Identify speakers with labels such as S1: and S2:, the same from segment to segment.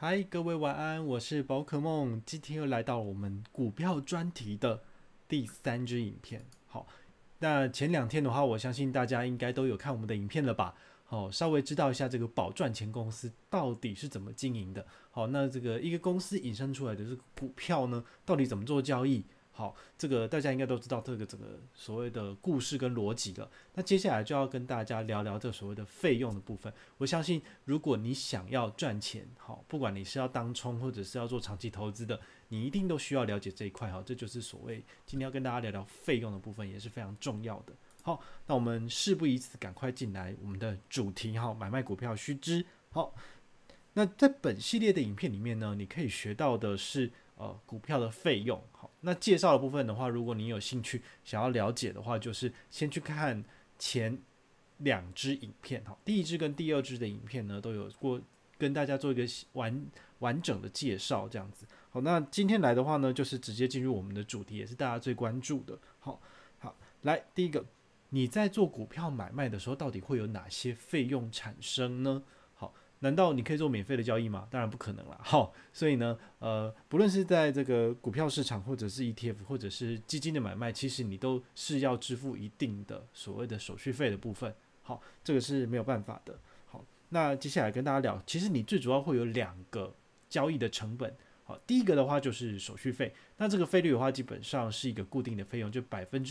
S1: 嗨，各位晚安，我是宝可梦，今天又来到我们股票专题的第三支影片。好，那前2天的话，我相信大家应该都有看我们的影片了吧？好，稍微知道一下这个保赚钱公司到底是怎么经营的。好，那这个一个公司引申出来的这个股票呢，到底怎么做交易？好，这个大家应该都知道这个整个所谓的故事跟逻辑了。那接下来就要跟大家聊聊这所谓的费用的部分。我相信，如果你想要赚钱，好，不管你是要当冲或者是要做长期投资的，你一定都需要了解这一块。好，这就是所谓今天要跟大家聊聊费用的部分，也是非常重要的。好，那我们事不宜迟，赶快进来我们的主题。好，买卖股票须知。好，那在本系列的影片里面呢，你可以学到的是股票的费用。好，那介绍的部分的话，如果你有兴趣想要了解的话，就是先去看前2支影片。好，第1支跟第2支的影片呢，都有过跟大家做一个完整的介绍，这样子。好，那今天来的话呢，就是直接进入我们的主题，也是大家最关注的。好，来第一个，你在做股票买卖的时候，到底会有哪些费用产生呢？好，难道你可以做免费的交易吗？当然不可能啦。好，所以呢，不论是在这个股票市场，或者是 ETF， 或者是基金的买卖，其实你都是要支付一定的所谓的手续费的部分。好，这个是没有办法的。好，那接下来跟大家聊，其实你最主要会有2个交易的成本。好，第一个的话就是手续费，那这个费率的话，基本上是一个固定的费用，就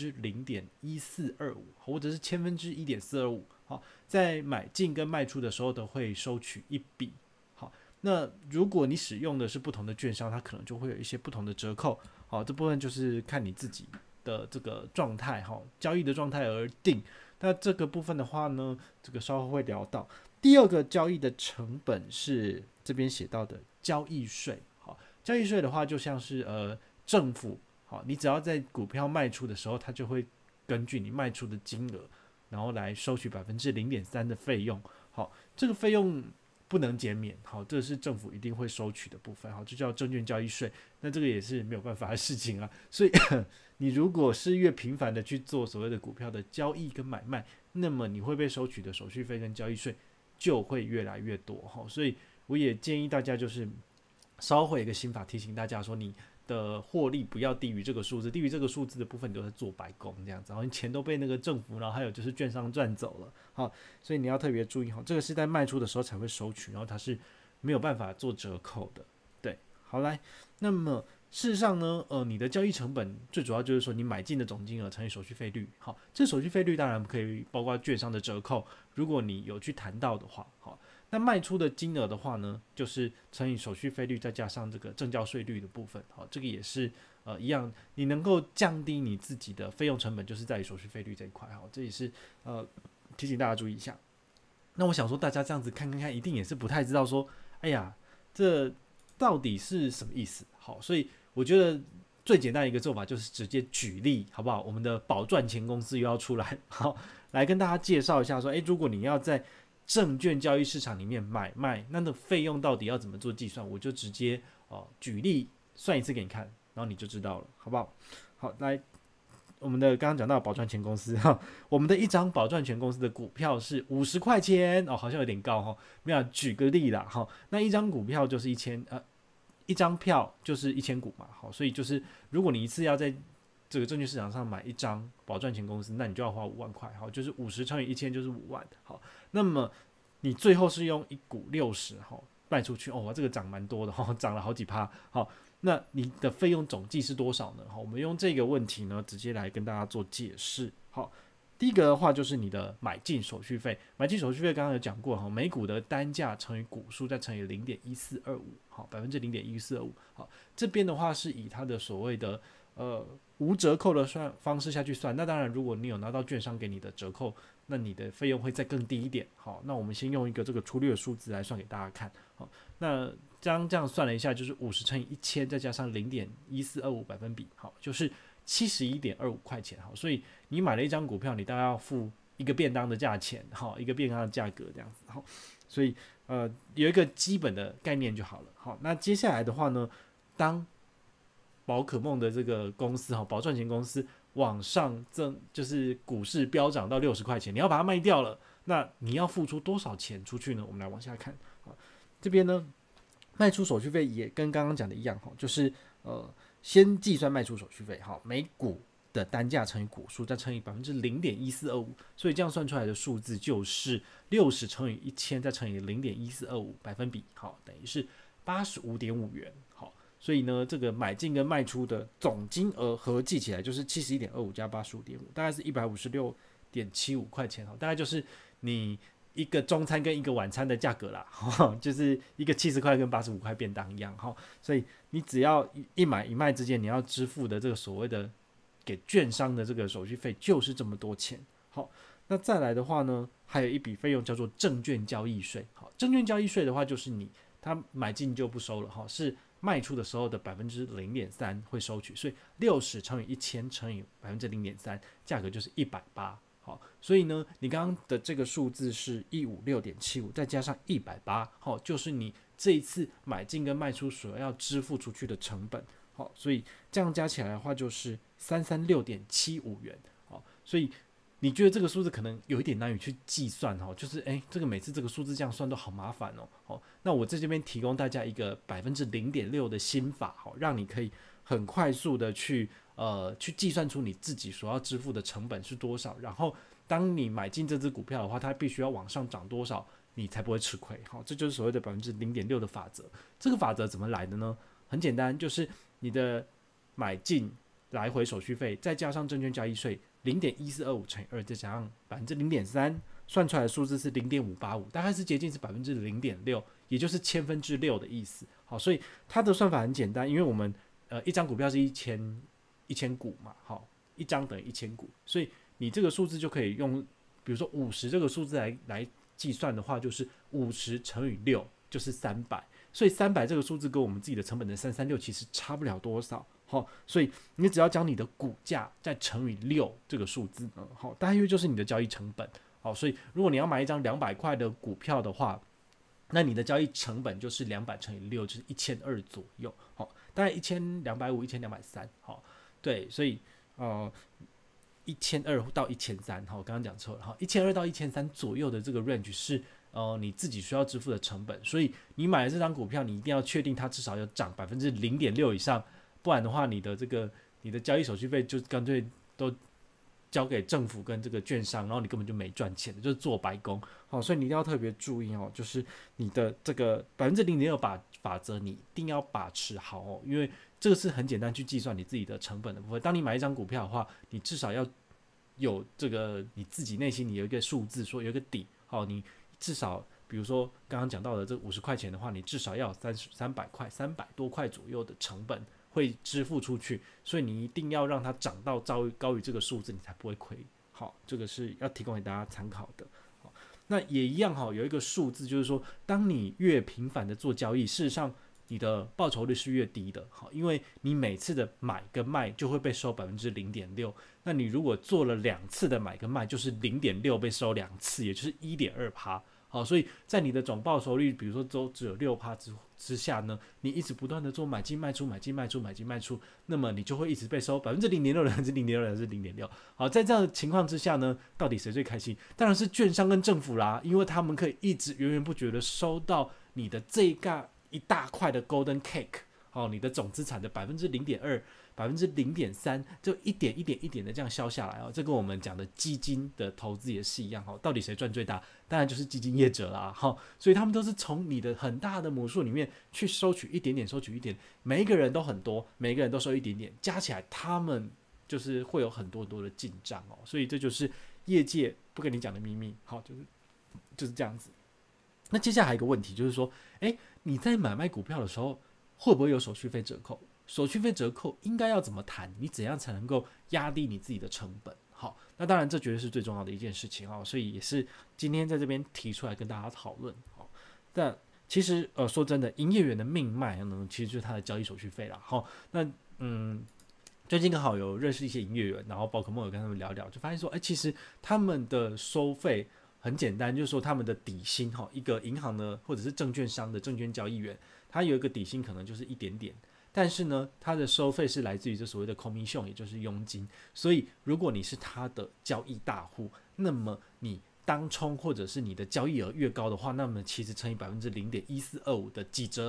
S1: 0.1425%，或者是1/1000,1.425。好，在买进跟卖出的时候都会收取一笔。好，那如果你使用的是不同的券商，它可能就会有一些不同的折扣。好，这部分就是看你自己的这个状态，交易的状态而定。那这个部分的话呢，这个稍后会聊到。第2个交易的成本是这边写到的交易税。好，交易税的话就像是政府，好，你只要在股票卖出的时候，它就会根据你卖出的金额，然后来收取0.3%的费用。好，这个费用不能减免。好，这是政府一定会收取的部分。好，这叫证券交易税。那这个也是没有办法的事情啊。所以你如果是越频繁的去做所谓的股票的交易跟买卖，那么你会被收取的手续费跟交易税就会越来越多。好，所以我也建议大家就是稍会有一个心法提醒大家说，你的获利不要低于这个数字，低于这个数字的部分你都在做白工这样子，然后你钱都被那个政府，然后还有就是券商赚走了。好，所以你要特别注意，好，这个是在卖出的时候才会收取，然后它是没有办法做折扣的。对，好来，那么事实上呢，你的交易成本最主要就是说你买进的总金额乘以手续费率。好，这手续费率当然可以包括券商的折扣，如果你有去谈到的话。好，那卖出的金额的话呢，就是乘以手续费率再加上这个证交税率的部分。好，这个也是一样，你能够降低你自己的费用成本，就是在于手续费率这一块。好，这也是提醒大家注意一下。那我想说，大家这样子看，一定也是不太知道说，哎呀，这到底是什么意思？好，所以我觉得最简单的一个做法就是直接举例，好不好？我们的保赚钱公司又要出来，好，来跟大家介绍一下说，如果你要在证券交易市场里面买卖，那的费用到底要怎么做计算？我就直接举例算一次给你看，然后你就知道了，好不好？好，来，我们的刚刚讲到保赚钱公司哈，我们的一张保赚钱公司的股票是50块钱哦，好像有点高哈，没有，举个例啦哈，那一张股票就是一张票就是1000股嘛，好，所以就是如果你一次要在这个证券市场上买一张保赚钱公司，那你就要花5万块，好，就是50乘以1000就是5万，好，那么你最后是用1股60，好，卖出去，哦，这个涨蛮多的，涨了好几%，好，那你的费用总计是多少呢？好，我们用这个问题呢，直接来跟大家做解释。好，第一个的话就是你的买进手续费，买进手续费刚刚有讲过，每股的单价乘以股数再乘以0.1425，好，0.1425，好，这边的话是以它的所谓的无折扣的方式下去算。那当然，如果你有拿到券商给你的折扣，那你的费用会再更低一点。好，那我们先用一个这个粗略的数字来算给大家看。好，那这样算了一下，就是50乘以1000再加上0.1425%，好，就是71.25块钱。好，所以你买了一张股票，你大概要付一个便当的价钱，好，一个便当的价格这样子。好，所以有一个基本的概念就好了。好，那接下来的话呢，当宝可梦的这个公司，保赚钱公司往上就是股市飙涨到60块钱，你要把它卖掉了，那你要付出多少钱出去呢？我们来往下看。这边呢， 卖出手续费也跟刚刚讲的一样，就是先计算卖出手续费，每股的单价乘以股数，再乘以0.1425%，所以这样算出来的数字就是60乘以1000，再乘以0.1425%百分比，等于是85.5元。所以呢，这个买进跟卖出的总金额合计起来就是71.25加85.5，大概是156.75块钱，大概就是你一个中餐跟一个晚餐的价格啦，就是一个70块跟85块便当一样，所以你只要一买一卖之间，你要支付的这个所谓的给券商的这个手续费就是这么多钱。好，那再来的话呢，还有一笔费用叫做证券交易税。好，证券交易税的话，就是他买进就不收了，是卖出的时候的0.3%会收取，所以60乘以1000乘以0.3%，价格就是180。好，所以呢，你刚刚的这个数字是156.75，再加上180，就是你这一次买进跟卖出所要支付出去的成本。好，所以这样加起来的话就是336.75元。好，所以你觉得这个数字可能有一点难以去计算，就是这个每次这个数字这样算都好麻烦哦。那我在这边提供大家一个0.6%的心法，让你可以很快速的去计算出你自己所要支付的成本是多少，然后当你买进这只股票的话，它必须要往上涨多少，你才不会吃亏。这就是所谓的0.6%的法则。这个法则怎么来的呢？很简单，就是你的买进来回手续费，再加上证券交易税0.1425乘以2，再加上0.3%，算出来的数字是0.585，大概是接近是0.6%，也就是6%的意思。好，所以它的算法很简单，因为我们一张股票是1000股嘛，好，一张等于1000股，所以你这个数字就可以用，比如说50这个数字来计算的话，就是50乘以6就是300，所以300这个数字跟我们自己的成本的336其实差不了多少。所以你只要将你的股价再乘以6这个数字呢，大约就是你的交易成本。所以如果你要买一张200块的股票的话，那你的交易成本就是200乘以6，就是1200左右，大概1250、1230，对，所以1200到1300，我刚刚讲错了，1200到1300左右的这个 range 是你自己需要支付的成本。所以你买了这张股票，你一定要确定它至少要涨0.6%以上，不然的话，你的交易手续费就干脆都交给政府跟这个券商，然后你根本就没赚钱，就是做白工。所以你一定要特别注意就是你的这个0.6%法则，你一定要把持好因为这个是很简单去计算你自己的成本的部分。当你买一张股票的话，你至少要有这个你自己内心你有一个数字，说有一个底，你至少比如说刚刚讲到的这50块钱的话，你至少要有300块300多块左右的成本会支付出去，所以你一定要让它涨到高于这个数字，你才不会亏。好，这个是要提供给大家参考的。好，那也一样有一个数字，就是说，当你越频繁的做交易，事实上你的报酬率是越低的。好，因为你每次的买跟卖就会被收0.6%，那你如果做了2次的买跟卖，就是0.6被收2次，也就是1.2%。好，所以在你的总报酬率，比如说都只有6%之下呢，你一直不断的做买进卖出，买进卖出，买进卖出，那么你就会一直被收0.6%还是0.6%还是0.6%。好，在这样的情况之下呢，到底谁最开心？当然是券商跟政府啦，因为他们可以一直源源不绝的收到你的这一大块的 golden cake。好，你的总资产的0.2%、0.3%，就一点的这样消下来这跟我们讲的基金的投资也是一样到底谁赚最大？当然就是基金业者啦所以他们都是从你的很大的母数里面去收取一点点，收取一点，每一个人都很多，每一个人都收一点点，加起来他们就是会有很多的进账所以这就是业界不跟你讲的秘密。好，就是这样子。那接下来还有一个问题就是说，你在买卖股票的时候会不会有手续费折扣？手续费折扣应该要怎么谈？你怎样才能够压低你自己的成本？好，那当然这绝对是最重要的一件事情所以也是今天在这边提出来跟大家讨论。好，但其实说真的，营业员的命脉呢，其实就是他的交易手续费啦。好，那最近刚好有认识一些营业员，然后宝可梦有跟他们聊聊，就发现说，其实他们的收费很简单，就是说他们的底薪一个银行的或者是证券商的证券交易员，他有一个底薪可能就是一点点，但是呢，他的收费是来自于这所谓的 commission， 也就是佣金。所以如果你是他的交易大户，那么你当冲或者是你的交易额越高的话，那么其实乘以0.1425%的几折，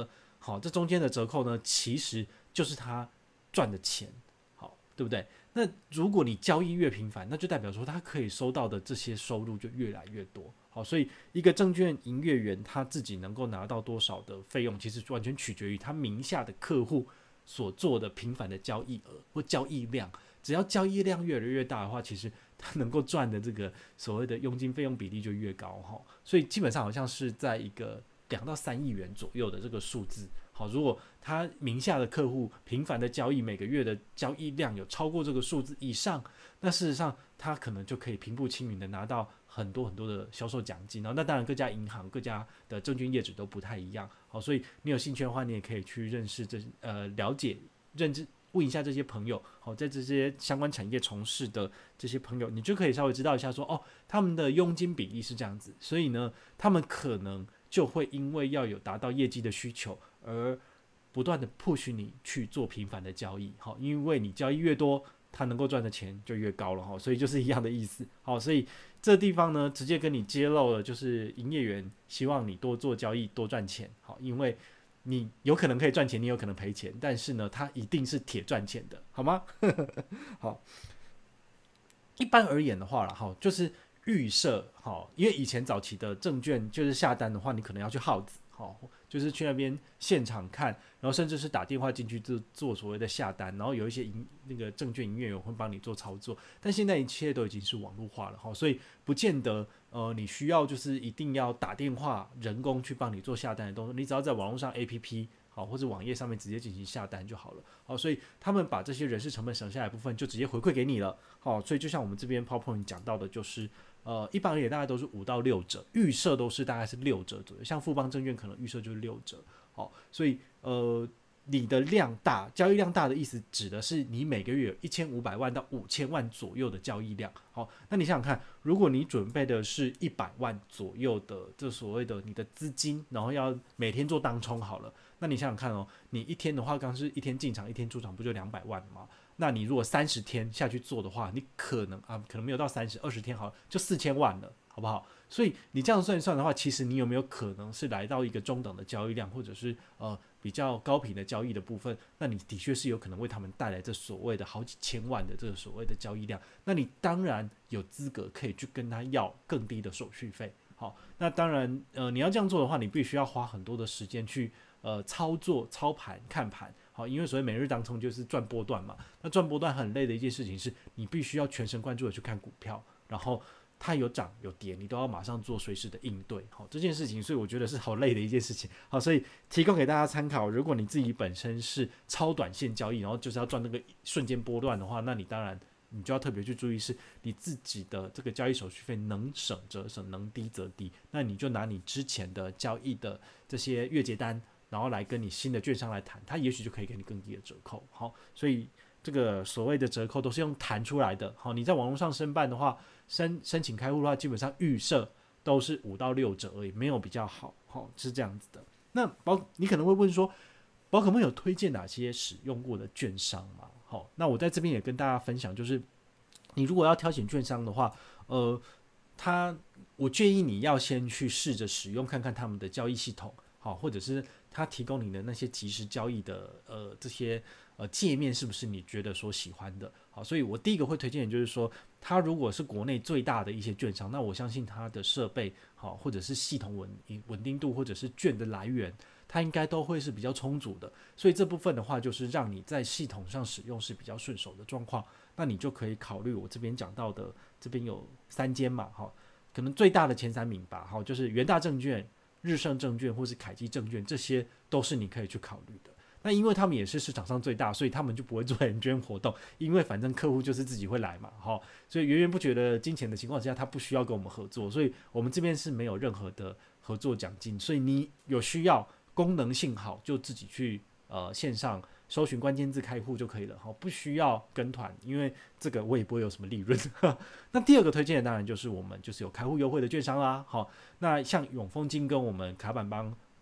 S1: 好，这中间的折扣呢，其实就是他赚的钱，好，对不对？那如果你交易越频繁，那就代表说他可以收到的这些收入就越来越多。好，所以一个证券营业员他自己能够拿到多少的费用，其实完全取决于他名下的客户所做的频繁的交易额或交易量。只要交易量越来越大的话，其实他能够赚的这个所谓的佣金费用比例就越高哈。所以基本上好像是在一个2到3亿元左右的这个数字。好，如果他名下的客户频繁的交易，每个月的交易量有超过这个数字以上，那事实上他可能就可以平步青云的拿到很多很多的销售奖金。那当然各家银行各家的证券业者都不太一样。好，所以你有兴趣的话，你也可以去认识了解认知。问一下这些朋友，好，在这些相关产业从事的这些朋友，你就可以稍微知道一下说，他们的佣金比例是这样子，所以呢，他们可能就会因为要有达到业绩的需求，而不断的 push 你去做频繁的交易，好，因为你交易越多，他能够赚的钱就越高了，所以就是一样的意思，好，所以这地方呢，直接跟你揭露了，就是营业员希望你多做交易，多赚钱，好，因为你有可能可以赚钱，你有可能赔钱，但是呢，它一定是铁赚钱的，好吗？好，一般而言的话啦，好，就是预设，好，因为以前早期的证券就是下单的话，你可能要去号子，好，就是去那边现场看，然后甚至是打电话进去做所谓的下单，然后有一些那个证券营业员会帮你做操作，但现在一切都已经是网络化了，好，所以不见得你需要就是一定要打电话人工去帮你做下单的动作，你只要在网络上 APP 好或者网页上面直接进行下单就好了，好，所以他们把这些人事成本省下来的部分就直接回馈给你了，好，所以就像我们这边 PowerPoint 讲到的，就是一般而言大概都是5到6折，预设都是大概是6折左右，像富邦证券可能预设就是6折，好，所以你的量大，交易量大的意思指的是你每个月有1500万到5000万左右的交易量。好，那你想想看，如果你准备的是100万左右的这所谓的你的资金，然后要每天做当冲好了，那你想想看哦，你一天的话，刚是一天进场一天出场，不就200万吗？那你如果30天下去做的话，你可能没有到20天好了，就4000万了，好不好？所以你这样算一算的话，其实你有没有可能是来到一个中等的交易量，或者是比较高频的交易的部分？那你的确是有可能为他们带来这所谓的好几千万的这个所谓的交易量。那你当然有资格可以去跟他要更低的手续费。好，那当然你要这样做的话，你必须要花很多的时间去操作、操盘、看盘。好，因为所谓每日当冲就是赚波段嘛。那赚波段很累的一件事情是，你必须要全神贯注的去看股票，然后它有涨有跌，你都要马上做随时的应对。好，这件事情，所以我觉得是好累的一件事情。好，所以提供给大家参考。如果你自己本身是超短线交易，然后就是要赚那个瞬间波段的话，那你当然你就要特别去注意，是你自己的这个交易手续费能省则省，能低则低。那你就拿你之前的交易的这些月结单，然后来跟你新的券商来谈，他也许就可以给你更低的折扣。好，所以这个所谓的折扣都是用谈出来的。好，你在网络上申办的话，申请开户的话，基本上预设都是5到6折而已，没有比较好。好，是这样子的。那你可能会问说，宝可梦有推荐哪些使用过的券商吗？好，那我在这边也跟大家分享，就是你如果要挑选券商的话，我建议你要先去试着使用看看他们的交易系统，好，或者是他提供你的那些即时交易的这些界面是不是你觉得说喜欢的。好，所以我第一个会推荐的就是说，它如果是国内最大的一些券商，那我相信它的设备好，或者是系统稳定度，或者是券的来源，它应该都会是比较充足的。所以这部分的话，就是让你在系统上使用是比较顺手的状况，那你就可以考虑我这边讲到的，这边有3间嘛，好，可能最大的前3名吧，好，就是元大证券、日盛证券或是凯基证券，这些都是你可以去考虑的。那因为他们也是市场上最大，所以他们就不会做人捐活动，因为反正客户就是自己会来嘛，所以源源不绝的金钱的情况之下，他不需要跟我们合作，所以我们这边是没有任何的合作奖金，所以你有需要功能性好就自己去线上搜寻关键字开户就可以了，不需要跟团，因为这个我也不会有什么利润。那第二个推荐的当然就是我们就是有开户优惠的券商啦，好，那像永丰金跟我们卡板帮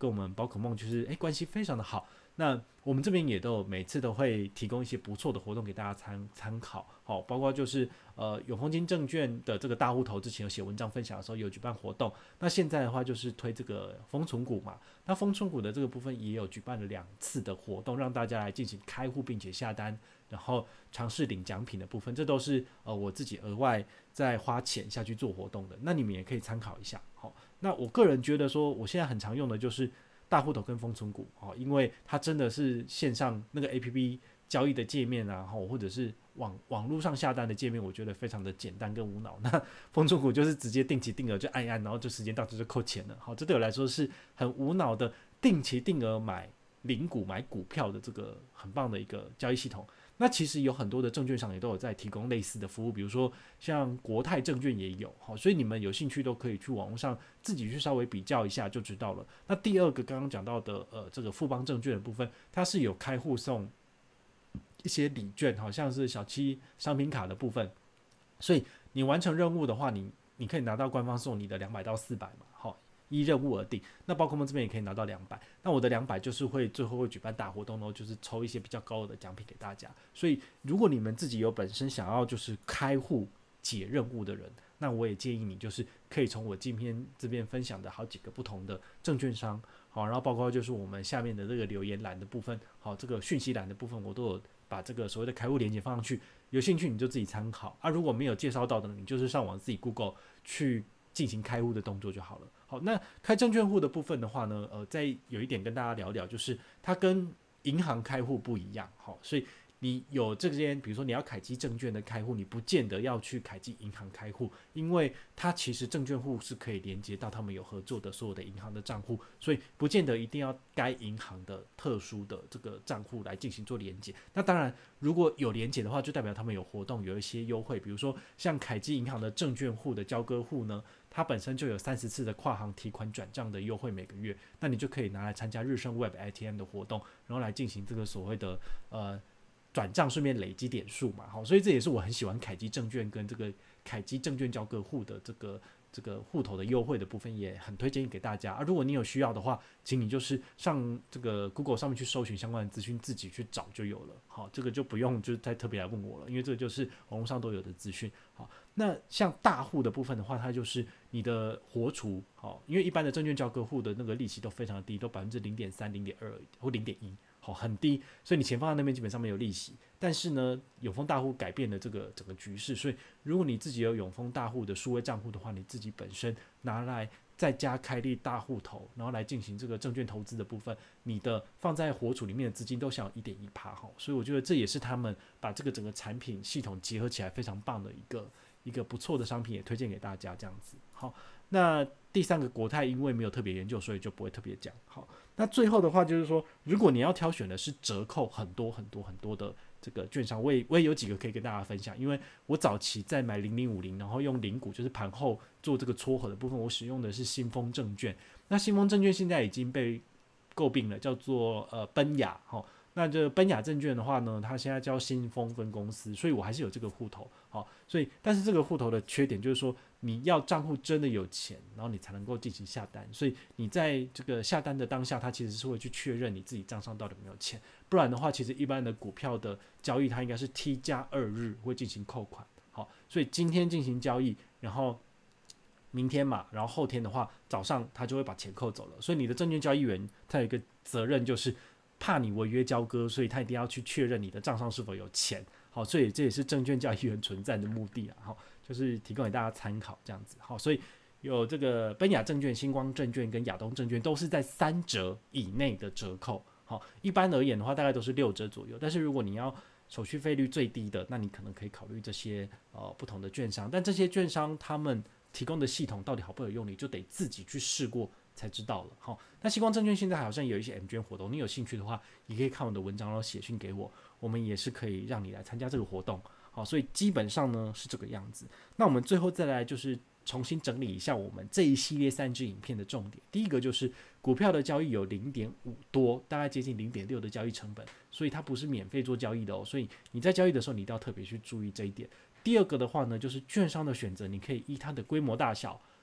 S1: 跟我们宝可梦就是关系非常的好。那我们这边也都每次都会提供一些不错的活动给大家参考，好，包括就是永丰金证券的这个大户头之前有写文章分享的时候有举办活动，那现在的话就是推这个丰存股嘛，那丰存股的这个部分也有举办了2次的活动，让大家来进行开户并且下单，然后尝试领奖品的部分，这都是我自己额外再花钱下去做活动的，那你们也可以参考一下。好，那我个人觉得说，我现在很常用的就是大户头跟丰存股，因为它真的是线上那个 APP 交易的界面啊，或者是网络上下单的界面，我觉得非常的简单跟无脑。那丰存股就是直接定期定额就按一按，然后就时间到就扣钱了。好，这对我来说是很无脑的定期定额领股买股票的这个很棒的一个交易系统。那其实有很多的证券商也都有在提供类似的服务，比如说像国泰证券也有，所以你们有兴趣都可以去网络上自己去稍微比较一下就知道了。那第二个刚刚讲到的这个富邦证券的部分，它是有开户送一些礼券，好像是小七商品卡的部分，所以你完成任务的话，你可以拿到官方送你的200到400嘛，好，依任务而定。那宝可梦这边也可以拿到200，那我的200就是最后会举办大活动，然后就是抽一些比较高额的奖品给大家。所以如果你们自己有本身想要就是开户解任务的人，那我也建议你就是可以从我今天这边分享的好几个不同的证券商，好，然后包括就是我们下面的这个留言栏的部分，好，这个讯息栏的部分我都有把这个所谓的开户连结放上去，有兴趣你就自己参考啊。如果没有介绍到的，你就是上网自己 Google 去进行开户的动作就好了。好，那开证券户的部分的话呢，再有一点跟大家聊聊，就是它跟银行开户不一样，好，所以你有这间，比如说你要凯基证券的开户，你不见得要去凯基银行开户，因为它其实证券户是可以连接到他们有合作的所有的银行的账户，所以不见得一定要该银行的特殊的这个账户来进行做连接。那当然，如果有连接的话，就代表他们有活动，有一些优惠，比如说像凯基银行的证券户的交割户呢，它本身就有30次的跨行提款转账的优惠每个月，那你就可以拿来参加日升 Web ATM 的活动，然后来进行这个所谓的转账顺便累积点数嘛，好，所以这也是我很喜欢凯基证券跟这个凯基证券交割户的这个户头的优惠的部分，也很推荐给大家。如果你有需要的话，请你就是上这个 Google 上面去搜寻相关的资讯，自己去找就有了。好，这个就不用就是再特别来问我了，因为这个就是网络上都有的资讯。好，那像大户的部分的话，它就是你的活储，好，因为一般的证券交割户的那个利息都非常的低，都0.3%、0.2%或0.1%。好，很低，所以你钱放在那边基本上没有利息。但是呢，永丰大户改变了这个整个局势，所以如果你自己有永丰大户的数位账户的话，你自己本身拿来再加开立大户头，然后来进行这个证券投资的部分，你的放在活储里面的资金都享有1.1%，所以我觉得这也是他们把这个整个产品系统结合起来非常棒的一个不错的商品，也推荐给大家这样子。好，那第3个国泰因为没有特别研究，所以就不会特别讲。好，那最后的话就是说，如果你要挑选的是折扣很多的这个券商，我也有几个可以跟大家分享。因为我早期在买0050，然后用零股就是盘后做这个撮合的部分，我使用的是新丰证券。那新丰证券现在已经被诟病了，叫做奔雅。那这奔雅证券的话呢，它现在叫新丰分公司，所以我还是有这个户头。好，所以但是这个户头的缺点就是说，你要账户真的有钱，然后你才能够进行下单。所以你在这个下单的当下，它其实是会去确认你自己账上到底有没有钱，不然的话，其实一般的股票的交易，它应该是 T+2 日会进行扣款。好，所以今天进行交易，然后明天嘛，然后后天的话，早上他就会把钱扣走了。所以你的证券交易员他有一个责任，就是怕你违约交割，所以他一定要去确认你的账上是否有钱。好，所以这也是证券交易员存在的目的啊。好，就是提供给大家参考这样子。好，所以有这个奔雅证券、星光证券跟亚东证券都是在3折以内的折扣。好，一般而言的话，大概都是6折左右。但是如果你要手续费率最低的，那你可能可以考虑这些不同的券商。但这些券商他们提供的系统到底好不好用，你就得自己去试过才知道了。好，那星光证券现在好像有一些 M 捐活动，你有兴趣的话，也可以看我的文章，然后写讯给我，我们也是可以让你来参加这个活动。好，所以基本上呢是这个样子。那我们最后再来就是重新整理一下我们这一系列3支影片的重点。第一个就是股票的交易有 0.5 多，大概接近 0.6 的交易成本，所以它不是免费做交易的哦，所以你在交易的时候你一定要特别去注意这一点。第二个的话呢，就是券商的选择，你可以依它的规模大小、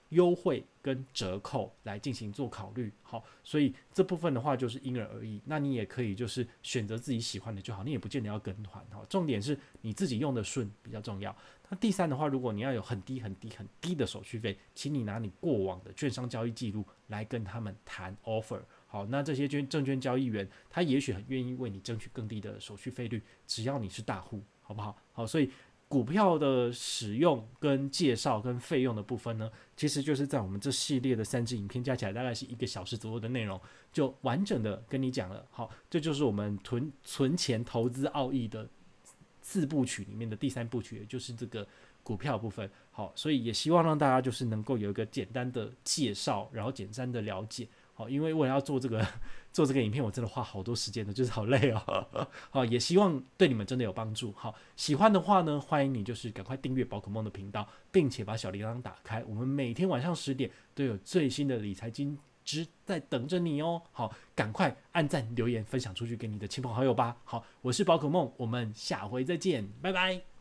S1: 优惠跟折扣来进行做考虑。好，所以这部分的话就是因人而异。那你也可以就是选择自己喜欢的就好，你也不见得要跟团。好，重点是你自己用的顺比较重要。那第三的话，如果你要有很低很低很低的手续费，请你拿你过往的券商交易记录来跟他们谈 offer。好，那这些证券交易员他也许很愿意为你争取更低的手续费率，只要你是大户，好不好？好，所以股票的使用跟介绍跟费用的部分呢，其实就是在我们这系列的3支影片加起来大概是1个小时左右的内容，就完整的跟你讲了。好，这就是我们存钱投资奥义的4部曲里面的第3部曲，也就是这个股票部分。好，所以也希望让大家就是能够有一个简单的介绍，然后简单的了解。好，因为我要做这个影片，我真的花好多时间的，就是好累哦。好，也希望对你们真的有帮助。好，喜欢的话呢，欢迎你就是赶快订阅宝可梦的频道，并且把小铃铛打开。我们每天晚上10点都有最新的理财金知在等着你哦。好，赶快按赞、留言、分享出去给你的亲朋好友吧。好，我是宝可梦，我们下回再见，拜拜。